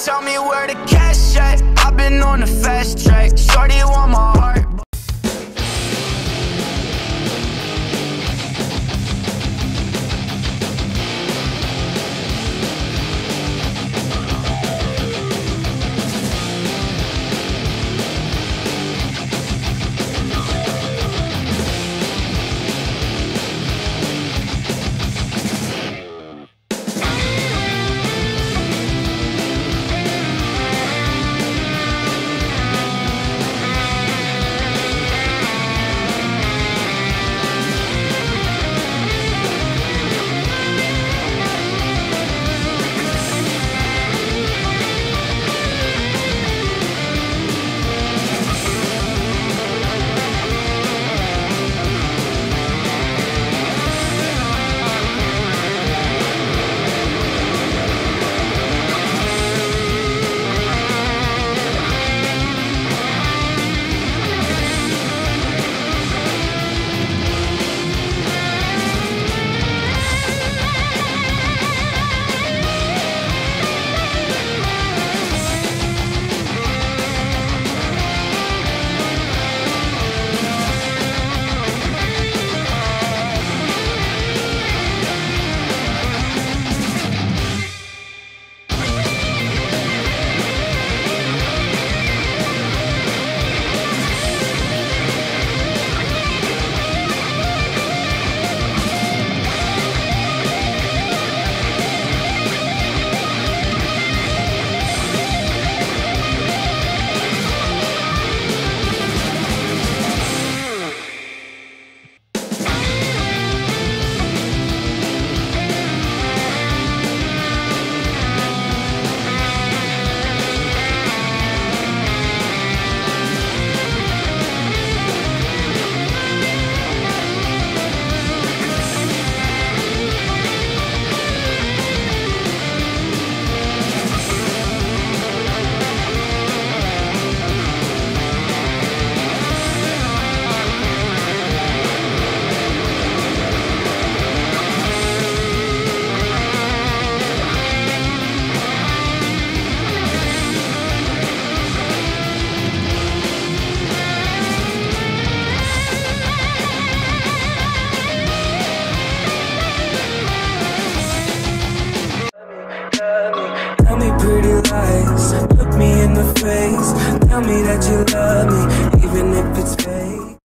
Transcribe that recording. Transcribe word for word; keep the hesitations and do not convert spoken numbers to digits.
tell me where the cash at. I've been on the fast track. Shorty want my heart. Tell me pretty lies, look me in the face. Tell me that you